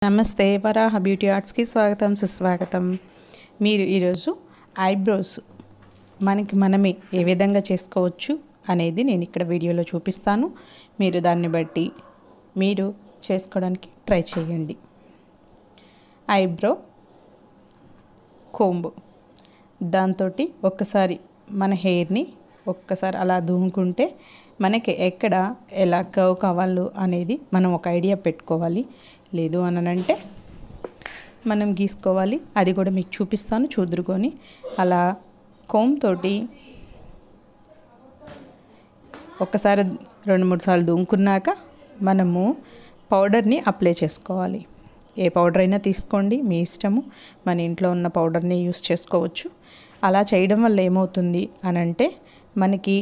నమస్తే వరాహ beauty arts కి స్వాగతం సుస్వాగతం। మీరు ఈ రోజు ఐబ్రోస్ మనమే ఏ విధంగా చేసుకోవచ్చు అనేది నేను ఇక్కడ వీడియోలో చూపిస్తాను। మీరు దాన్ని బట్టి మీరు చేసుకోవడానికి ట్రై చేయండి। ఐబ్రో కోంబ్ దాంతోటి ఒక్కసారి మన హెయిర్ ని ఒక్కసారి అలా దువ్వుకుంటే మనకి ఎక్కడ ఎలా కర్వ్ కావాలో అనేది మనం ఒక ఐడియా పెట్టుకోవాలి। లేదు అనంటే మనం గీసుకోవాలి। అది కూడా మీకు చూపిస్తాను చూద్దురుకొని। అలా కోమ్ తోటి ఒక్కసారి 2-3 సార్లు దువ్వుకున్నాక మనము పౌడర్ని అప్లై చేసుకోవాలి। ఏ పౌడర్ అయినా తీసుకోండి మీ ఇష్టము, మన ఇంట్లో ఉన్న పౌడర్ని యూస్ చేసుకోవచ్చు। అలా చేయడం వల్ల ఏమవుతుంది అనంటే మనకి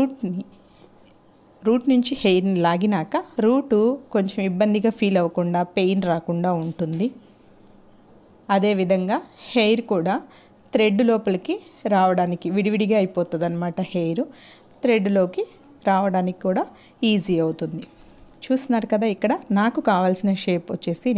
రూట్ నుంచి హెయిర్ని లాగినాక రూట్ కొంచెం ఇబ్బందిగా ఫీల్ అవ్వకుండా పెయిన్ రాకుండా ఉంటుంది। అదే విధంగా హెయిర్ కూడా థ్రెడ్ లోపలికి రావడానికి విడివిడిగా అయిపోతుంది అన్నమాట। హెయిర్ థ్రెడ్లోకి రావడానికి కూడా ఈజీ అవుతుంది। చూస్తున్నారు కదా ఇక్కడ నాకు కావాల్సిన షేప్ వచ్చేసి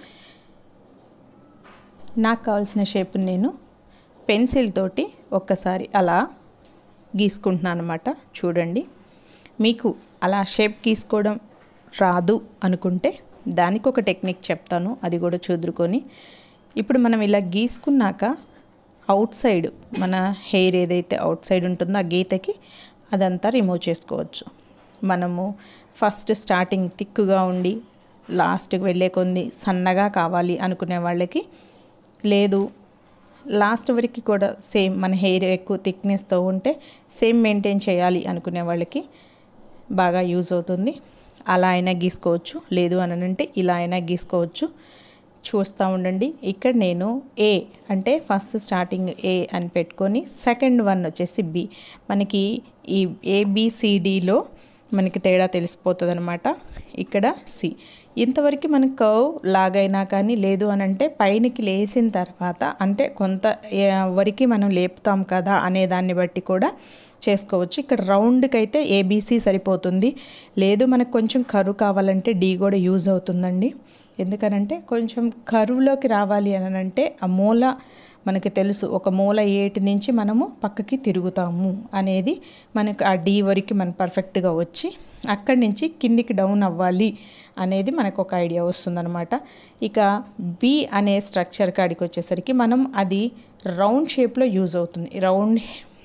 నేను పెన్సిల్ తోటి ఒక్కసారి అలా గీసుకుంటున్నాను అన్నమాట। చూడండి, మీకు అలా షేప్ గీసుకోవడం రాదు అనుకుంటే దానికి ఒక టెక్నిక్ చెప్తాను, అది కూడా చూద్దురుకొని। ఇప్పుడు మనం ఇలా గీసుకున్నాక అవుట్ సైడ్ మన హెయిర్ ఏదైతే అవుట్ సైడ్ ఉంటుందో ఆ గీతకి అదంతా రిమూవ్ చేసుకోవచ్చు। మనము ఫస్ట్ స్టార్టింగ్ థిక్గా ఉండి లాస్ట్కి వెళ్ళే కొంది సన్నగా కావాలి అనుకునే వాళ్ళకి, లేదు లాస్ట్ వరకు కూడా సేమ్ మన హెయిర్ ఎక్కువ థిక్నెస్తో ఉంటే సేమ్ మెయింటైన్ చేయాలి అనుకునే వాళ్ళకి బాగా యూజ్ అవుతుంది। అలా అయినా గీసుకోవచ్చు, లేదు అనంటే ఇలా అయినా గీసుకోవచ్చు। చూస్తూ ఉండండి। ఇక్కడ నేను ఏ అంటే ఫస్ట్ స్టార్టింగ్ ఏ అని పెట్టుకొని సెకండ్ వన్ వచ్చేసి బి, మనకి ఈ ఏబిసిడిలో మనకి తేడా తెలిసిపోతుంది అనమాట। ఇక్కడ సి ఇంతవరకు మనం కర్వ్ లాగైనా కానీ, లేదు అనంటే పైనకి లేసిన తర్వాత అంటే కొంత వరకు మనం లేపుతాం కదా అనే దాన్ని బట్టి కూడా చేసుకోవచ్చు। ఇక్కడ రౌండ్కి అయితే ఏబీసీ సరిపోతుంది, లేదు మనకు కొంచెం కర్వ్ కావాలంటే డి కూడా యూజ్ అవుతుందండి। ఎందుకనంటే కొంచెం కర్వ్లోకి రావాలి అని అంటే ఆ మూల మనకి తెలుసు, ఒక మూల ఏటి నుంచి మనము పక్కకి తిరుగుతాము అనేది మనకు ఆ డి వరకు మన పర్ఫెక్ట్గా వచ్చి అక్కడి నుంచి కిందికి డౌన్ అవ్వాలి అనేది మనకు ఒక ఐడియా వస్తుందన్నమాట। ఇక బి అనే స్ట్రక్చర్ కాడికి వచ్చేసరికి మనం అది రౌండ్ షేప్లో యూజ్ అవుతుంది। రౌండ్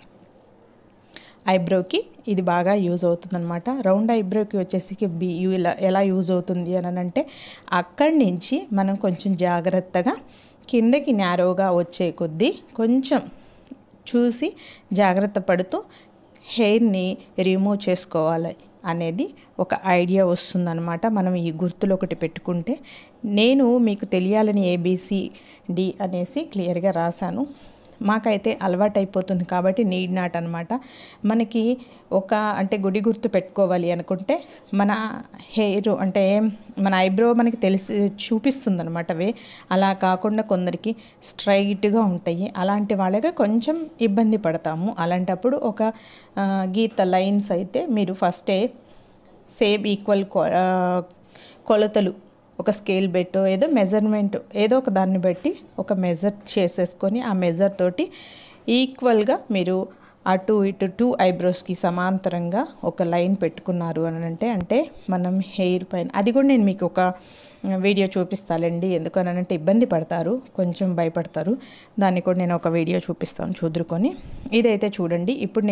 ఐబ్రోకి ఇది బాగా యూజ్ అవుతుంది అనమాట। రౌండ్ ఐబ్రోకి వచ్చేసి బి ఎలా యూజ్ అవుతుంది అని అంటే అక్కడి నుంచి మనం కొంచెం జాగ్రత్తగా కిందకి నేరోగా వచ్చే కొద్దీ కొంచెం చూసి జాగ్రత్త పడుతూ హెయిర్ని రిమూవ్ చేసుకోవాలి అనేది ఒక ఐడియా వస్తుందన్నమాట। మనం ఈ గుర్తులు ఒకటి పెట్టుకుంటే, నేను మీకు తెలియాలని ఏబిసిడి అనేసి క్లియర్గా రాశాను। మాకైతే అలవాటు అయిపోతుంది కాబట్టి నీడ్ నాట్ అనమాట। మనకి ఒక అంటే గుడి గుర్తు పెట్టుకోవాలి అనుకుంటే మన హెయిర్ అంటే మన ఐబ్రో మనకి తెలిసి చూపిస్తుంది అనమాట వే, అలా కాకుండా కొందరికి స్ట్రైట్గా ఉంటాయి, అలాంటి వాళ్ళకి కొంచెం ఇబ్బంది పడతాము। అలాంటప్పుడు ఒక గీత లైన్స్ అయితే మీరు ఫస్టే సేమ్ ఈక్వల్ కొలతలు ఒక స్కేల్ బెట్టో ఏదో మెజర్మెంట్ ఏదో ఒక దాన్ని బట్టి ఒక మెజర్ చేసేసుకొని ఆ మెజర్ తోటి ఈక్వల్గా మీరు అటు ఇటు 2 ఐబ్రోస్కి సమాంతరంగా ఒక లైన్ పెట్టుకున్నారు అని అంటే మనం హెయిర్ పైన అది కూడా నేను మీకు ఒక వీడియో చూపిస్తానండి। ఎందుకనంటే ఇబ్బంది పడతారు, కొంచెం భయపడతారు, దాన్ని కూడా నేను ఒక వీడియో చూపిస్తాను చూద్దురుకొని। ఇదైతే చూడండి, ఇప్పుడు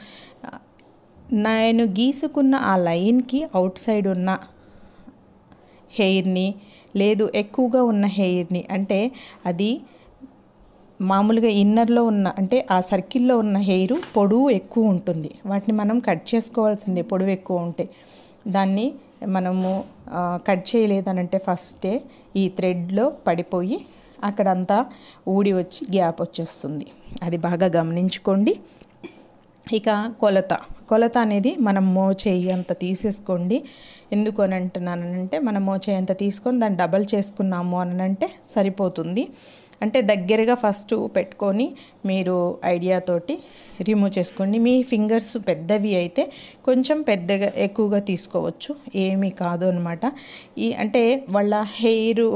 నేను గీసుకున్న ఆ లైన్కి అవుట్ సైడ్ ఉన్న హెయిర్ని, లేదు ఎక్కువగా ఉన్న హెయిర్ని, అంటే అది మామూలుగా ఇన్నర్లో ఉన్న అంటే ఆ సర్కిల్లో ఉన్న హెయిర్ పొడవు ఎక్కువ ఉంటుంది, వాటిని మనం కట్ చేసుకోవాల్సిందే పొడవు ఎక్కువ ఉంటే। దాన్ని మనము కట్ చేయలేదనంటే ఫస్టే ఈ థ్రెడ్లో పడిపోయి అక్కడంతా ఊడి వచ్చి గ్యాప్ వచ్చేస్తుంది, అది బాగా గమనించుకోండి। ఇక కొలత అనేది మనం మోచేయి అంత తీసేసుకోండి। ఎందుకు అని అంటున్నానంటే మనం మోచేయి అంత తీసుకొని దాన్ని డబల్ చేసుకున్నాము అని అంటే సరిపోతుంది। అంటే దగ్గరగా ఫస్ట్ పెట్టుకొని మీరు ఐడియాతోటి రిమూవ్ చేసుకోండి. మీ ఫింగర్స్ పెద్దవి అయితే కొంచెం పెద్దగా ఎక్కువగా తీసుకోవచ్చు, ఏమీ కాదు అనమాట. అంటే వాళ్ళ హెయిర్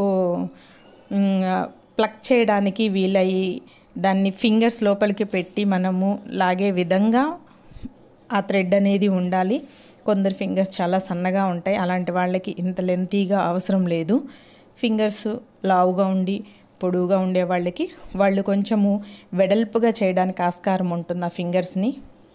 ప్లక్ చేయడానికి వీలయ్యి దాన్ని ఫింగర్స్ లోపలికి పెట్టి మనము లాగే విధంగా ఆ థ్రెడ్ అనేది ఉండాలి. కొందరు ఫింగర్స్ చాలా సన్నగా ఉంటాయి, అలాంటి వాళ్ళకి ఇంత లెంతీగా అవసరం లేదు. ఫింగర్స్ లావుగా ఉండి పొడువుగా ఉండే వాళ్ళకి వాళ్ళు కొంచెము వెడల్పుగా చేయడానికి ఆస్కారం ఉంటుంది ఆ ఫింగర్స్ని.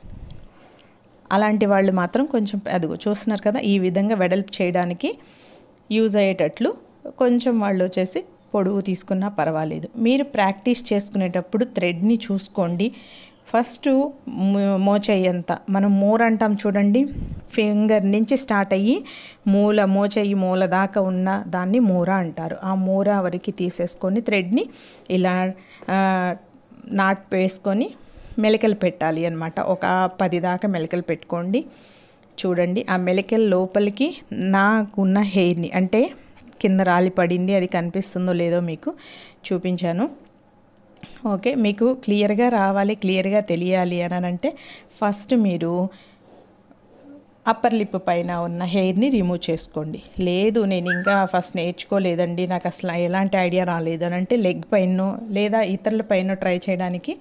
అలాంటి వాళ్ళు మాత్రం కొంచెం అదిగో చూస్తున్నారు కదా, ఈ విధంగా వెడల్పు చేయడానికి యూజ్ అయ్యేటట్లు కొంచెం వాళ్ళు వచ్చేసి పొడవు తీసుకున్నా పర్వాలేదు. మీరు ప్రాక్టీస్ చేసుకునేటప్పుడు థ్రెడ్ని చూసుకోండి. ఫస్ట్ మోచేయంత మనం మూర అంటాం చూడండి, ఫింగర్ నుంచి స్టార్ట్ అయ్యి మోచేయి మూల దాకా ఉన్న దాన్ని మూర అంటారు. ఆ మూర వరకు తీసేసుకొని థ్రెడ్ని ఇలా నాట్ వేసుకొని మెలికలు పెట్టాలి అనమాట. ఒక 10 దాకా మెలికలు పెట్టుకోండి. చూడండి, ఆ మెలికల లోపలికి నాకున్న హెయిర్ని, అంటే కింద రాలి పడింది, అది కనిపిస్తుందో లేదో మీకు చూపించాను. ఓకే, మీకు క్లియర్గా రావాలి, క్లియర్గా తెలియాలి అని అంటే ఫస్ట్ మీరు అప్పర్ లిప్ పైన ఉన్న హెయిర్ని రిమూవ్ చేసుకోండి. లేదు నేను ఇంకా ఫస్ట్ నేర్చుకోలేదండి, నాకు అసలు ఎలాంటి ఐడియా రాలేదు అని అంటే లెగ్ పైన లేదా ఇతరుల పైన ట్రై చేయడానికి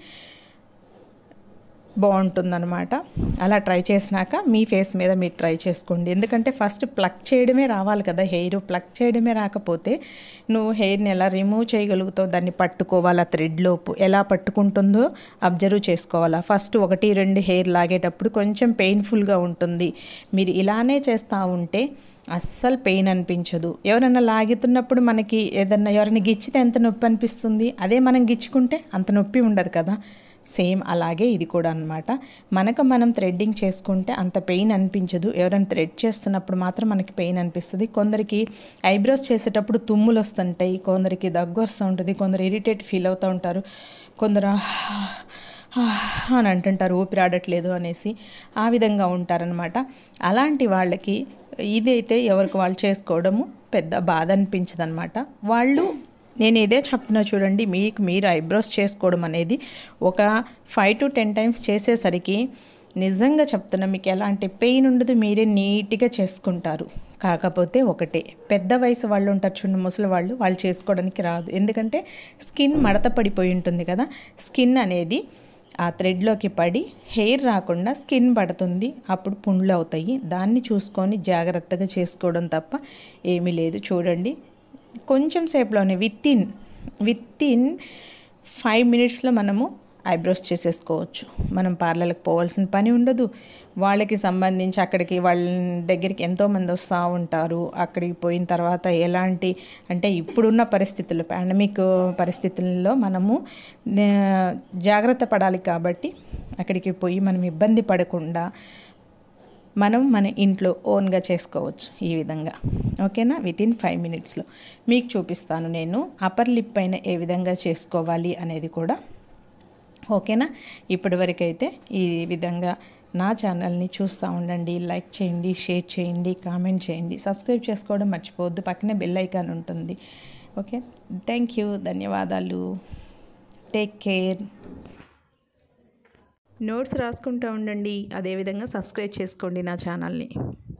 బాగుంటుందన్నమాట. అలా ట్రై చేసినాక మీ ఫేస్ మీద మీరు ట్రై చేసుకోండి. ఎందుకంటే ఫస్ట్ ప్లక్ చేయడమే రావాలి కదా, హెయిర్ ప్లక్ చేయడమే రాకపోతే నువ్వు హెయిర్ని ఎలా రిమూవ్ చేయగలుగుతావు? దాన్ని పట్టుకోవాలా, థ్రెడ్ లోపు ఎలా పట్టుకుంటుందో అబ్జర్వ్ చేసుకోవాలా. ఫస్ట్ 1-2 హెయిర్ లాగేటప్పుడు కొంచెం పెయిన్ఫుల్గా ఉంటుంది. మీరు ఇలానే చేస్తూ ఉంటే అస్సలు పెయిన్ అనిపించదు. ఎవరైనా లాగుతున్నప్పుడు మనకి ఎవరైనా గిచ్చితే ఎంత నొప్పి అనిపిస్తుంది, అదే మనం గిచ్చుకుంటే అంత నొప్పి ఉండదు కదా. సేమ్ అలాగే ఇది కూడా అనమాట. మనం థ్రెడ్డింగ్ చేసుకుంటే అంత పెయిన్ అనిపించదు, ఎవరైనా థ్రెడ్ చేస్తున్నప్పుడు మాత్రం మనకి పెయిన్ అనిపిస్తుంది. కొందరికి ఐబ్రోస్ చేసేటప్పుడు తుమ్ములు వస్తుంటాయి, కొందరికి దగ్గు వస్తూ ఉంటుంది, కొందరు ఇరిటేట్ ఫీల్ అవుతూ ఉంటారు, కొందరు అని అంటుంటారు ఊపిరాడట్లేదు అనేసి, ఆ విధంగా ఉంటారనమాట. అలాంటి వాళ్ళకి ఇదైతే ఎవరికి వాళ్ళు చేసుకోవడము పెద్ద బాధ అనిపించదు అనమాట. వాళ్ళు నేను ఇదే చెప్తున్నా చూడండి, మీరు ఐబ్రోస్ చేసుకోవడం అనేది ఒక 5 to 10 టైమ్స్ చేసేసరికి నిజంగా చెప్తున్నా మీకు ఎలాంటి పెయిన్ ఉండదు, మీరే నీట్గా చేసుకుంటారు. కాకపోతే ఒకటే, పెద్ద వయసు వాళ్ళు ఉంటారు చూడండి, ముసలి వాళ్ళు చేసుకోవడానికి రాదు. ఎందుకంటే స్కిన్ మడత పడిపోయి ఉంటుంది కదా, స్కిన్ అనేది ఆ థ్రెడ్లోకి పడి హెయిర్ రాకుండా స్కిన్ పడుతుంది, అప్పుడు పుండ్లు అవుతాయి. దాన్ని చూసుకొని జాగ్రత్తగా చేసుకోవడం తప్ప ఏమీ లేదు. చూడండి, కొంచెం సేపులోనే విత్ ఇన్ 5 minutesలో మనము ఐబ్రోస్ చేసేసుకోవచ్చు. మనం పార్లర్కి పోవాల్సిన పని ఉండదు. వాళ్ళకి సంబంధించి అక్కడికి వాళ్ళ దగ్గరికి ఎంతోమంది వస్తూ ఉంటారు. అక్కడికి పోయిన తర్వాత ఎలాంటి అంటే ఇప్పుడున్న పరిస్థితుల్లో, పాండమిక్ పరిస్థితుల్లో మనము జాగ్రత్త పడాలి. కాబట్టి అక్కడికి పోయి మనం ఇబ్బంది పడకుండా మన ఇంట్లో ఓన్గా చేసుకోవచ్చు ఈ విధంగా. ఓకేనా, వితిన్ 5 minutesలో మీకు చూపిస్తాను నేను అప్పర్ లిప్ పైన ఏ విధంగా చేసుకోవాలి అనేది కూడా. ఓకేనా, ఇప్పటి వరకు అయితే ఈ విధంగా నా ఛానల్ని చూస్తూ ఉండండి. లైక్ చేయండి, షేర్ చేయండి, కామెంట్ చేయండి, సబ్స్క్రైబ్ చేసుకోవడం మర్చిపోవద్దు. పక్కనే బెల్ ఐకాన్ ఉంటుంది. ఓకే, థ్యాంక్ యూ, ధన్యవాదాలు, టేక్ కేర్. నోట్స్ రాసుకుంటూ ఉండండి, అదేవిధంగా సబ్స్క్రైబ్ చేసుకోండి నా ఛానల్ని.